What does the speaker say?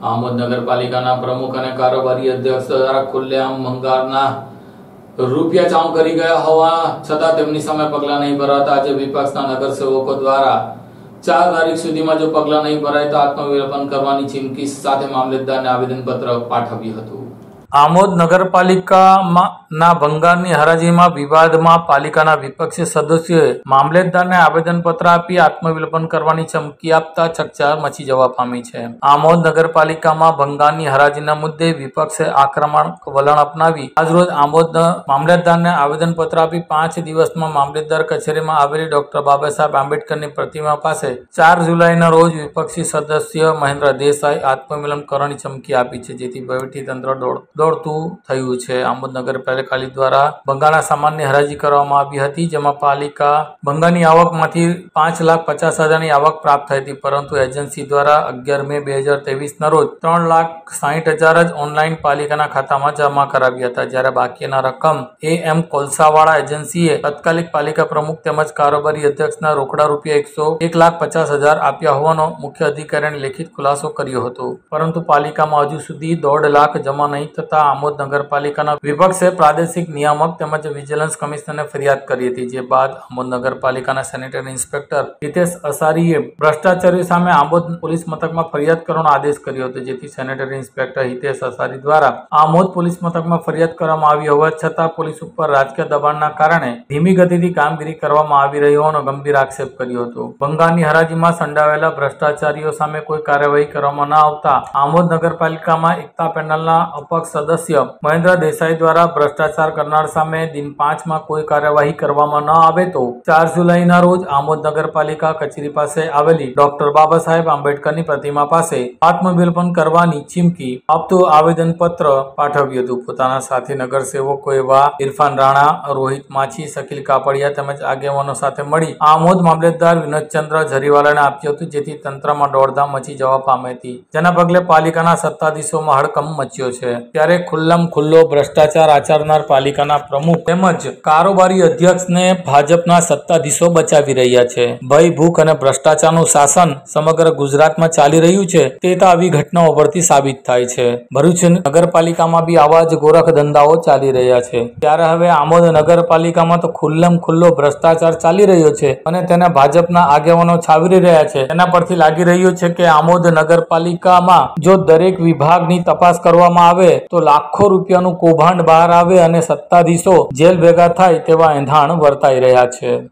આમોદ નગરપાલિકાના પ્રમુખ અને કારોબારી અધ્યક્ષ દ્વારા ખુલ્લેઆમ ભંગારના રૂપિયા ચાઉ કરી ગયા હોવા છતાં તેમની સામે પગલાં નહીં ભરાતા આજે વિપક્ષના નગરસેવકો દ્વારા 4 તારીખ સુધીમાં જો પગલાં નહીં ભરાય તો આત્મવિલોપન કરવાની ચીમકી સાથે મામલતદારને આવેદનપત્ર પાઠવ્યું હતું। આમોદ નગરપાલિકાના ભંગારની હરાજીમાં વિવાદમાં પાલિકાના વિપક્ષી સદસ્યોએ મામલતદારને આવેદનપત્ર આપી આત્મવિલોપન કરવાની ચમકી આપતા ચકચાર મચી જવા પામી છે। આમોદ નગરપાલિકામાં ભંગારની હરાજીના મુદ્દે વિપક્ષે આક્રમક વલણ અપનાવી આજરોજ આમોદ મામલતદારને આવેદનપત્ર આપી 5 દિવસમાં મામલતદાર કચેરીમાં આવેલી ડોક્ટર બાબાસાહેબ આંબેડકરની પ્રતિમા પાસે 4 જુલાઈના રોજ વિપક્ષી સદસ્ય મહેન્દ્ર દેસાઈ આત્મવિલોપન કરવાની ચમકી આપી છે, જેથી વહીવટીતંત્ર દોડતું થયું છે। આમોદ નગરપાલિકા દ્વારા ભંગારના સામાનની હરાજી કરવામાં આવી હતી, જેમાં પાલિકા ભંગારની આવકમાંથી 5,50,000ની આવક પ્રાપ્ત થઈ હતી, પરંતુ એજન્સી દ્વારા 11 મે 2023ના રોજ 3,60,000 જ ઓનલાઈન પાલિકાના ખાતામાં જમા કરાવ્યા હતા, જ્યારે બાકીના રકમ AM કોલસાવાળા એજન્સીએ તત્કાલિક પાલિકા પ્રમુખ તેમજ કારોબારી અધ્યક્ષના રોકડા રૂપિયા 1,50,000 આપ્યા હોવાનો મુખ્ય અધિકારીને લેખિત ખુલાસો કર્યો હતો, પરંતુ પાલિકામાં હજુ સુધી 1.5 લાખ જમા નહીં થતા આમોદ નગરપાલિકાના વિપક્ષે પ્રાદેશિક નિયામક તેમજ વિજિલન્સ કમિશનરને ફરિયાદ કરી હતી, જે બાદ આમોદ નગરપાલિકાના સેનેટરી ઇન્સ્પેક્ટર હિતેશ અસારીએ ભ્રષ્ટાચારીઓ સામે આમોદ પોલીસ મથકમાં ફરિયાદ કરવાનો આદેશ કર્યો હતો, જેથી સેનેટરી ઇન્સ્પેક્ટર હિતેશ અસારી દ્વારા આમોદ પોલીસ મથકમાં ફરિયાદ કરવામાં આવી હોવા છતાં પોલીસ ઉપર રાજકીય દબાણના કારણે ધીમી ગતિથી કામગીરી કરવામાં આવી રહી હોવાનો ગંભીર આક્ષેપ કર્યો હતો। ભંગારની હરાજીમાં સંડોવાયેલા ભ્રષ્ટાચારીઓ સામે કોઈ કાર્યવાહી કરવામાં ન આવતા આમોદ નગરપાલિકામાં એકતા પેનલના અપક્ષ સદસ્ય મહેન્દ્ર દેસાઈ દ્વારા ભ્રષ્ટાચાર કરનાર સામે દિન 5માં કોઈ કાર્યવાહી કરવામાં ન આવે તો 4 જુલાઈના રોજ આમોદ નગરપાલિકા કચેરી પાસે આવેલી ડોક્ટર બાબાસાહેબ આંબેડકરની પ્રતિમા પાસે આત્મવિલોપન કરવાની ચીમકી આપતું આવેદનપત્ર પાઠવ્યું હતું। પોતાના સાથી નગરસેવકો એવા ઇરફાન રાણા, રોહિત માછી, શકીલ કાપડિયા તેમજ આગેવાનો સાથે મળી આમોદ મામલતદાર વિનોદચંદ્ર જરીવાલાને આપ્યું હતું, જેથી તંત્રમાં દોડધામ મચી જવા પામી હતી, જેના પગલે પાલિકાના સત્તાધીશોમાં હડકંપ મચ્યો છે। ત્યારે ખુલ્લો ભ્રષ્ટાચાર આચરનાર પાલિકાના પ્રમુખ તેમજ કારોબારી અધ્યક્ષને ભાજપના સત્તાધીશો બચાવી રહ્યા છે। ભય, ભૂખ અને ભ્રષ્ટાચારનું શાસન સમગ્ર ગુજરાતમાં ચાલી રહ્યું છે તે તો આવી ઘટનાઓ પરથી સાબિત થાય છે। ભરૂચ નગરપાલિકામાં બી આવા જ ગોરખ ધંધાઓ ચાલી રહ્યા છે, ત્યારે હવે આમોદ નગરપાલિકામાં તો ખુલ્લો ભ્રષ્ટાચાર ચાલી રહ્યો છે અને તેને ભાજપના આગેવાનો છાવરી રહ્યા છે। તેના પરથી લાગી રહ્યું છે કે આમોદ નગરપાલિકામાં જો દરેક વિભાગની તપાસ કરવામાં આવે તો લાખો રૂપિયાનું કૌભાંડ બહાર આવે અને સત્તાધીશો જેલ ભેગા થાય તેવા એંધાણ વર્તાઈ રહ્યા છે।